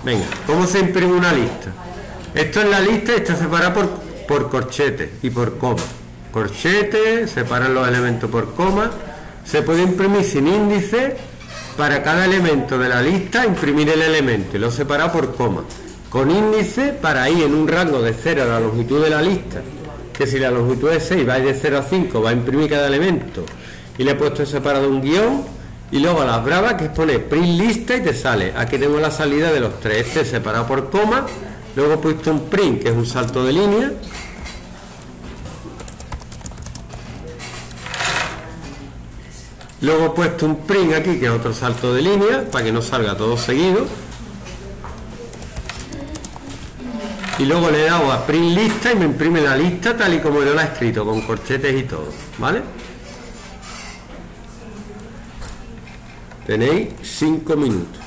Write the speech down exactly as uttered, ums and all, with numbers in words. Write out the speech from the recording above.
Venga, ¿cómo se imprime una lista? Esto es la lista y está separada por, por corchetes y por coma. Corchetes, separan los elementos por coma. Se puede imprimir sin índice. Para cada elemento de la lista, imprimir el elemento y lo separa por coma. Con índice, para ir en un rango de cero a la longitud de la lista, que si la longitud es seis, va a ir de cero a cinco, va a imprimir cada elemento. Y le he puesto separado un guión. Y luego a las bravas, que es poner print lista y te sale. Aquí tengo la salida de los tres. Este separado por coma. Luego he puesto un print, que es un salto de línea. Luego he puesto un print aquí, que es otro salto de línea, para que no salga todo seguido. Y luego le he dado a print lista y me imprime la lista tal y como yo la he escrito, con corchetes y todo, ¿vale? Tenéis cinco minutos.